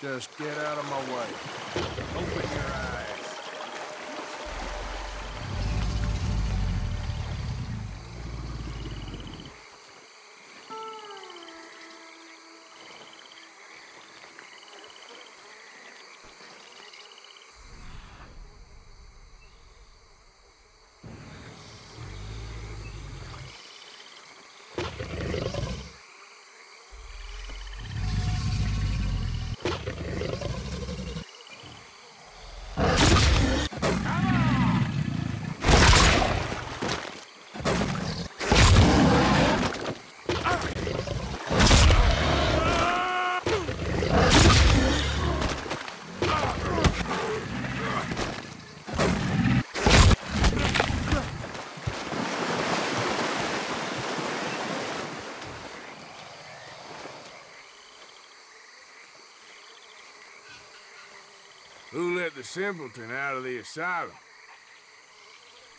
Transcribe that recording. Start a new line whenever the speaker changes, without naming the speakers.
Just get out of my way. Open your eyes. Who let the simpleton out of the asylum?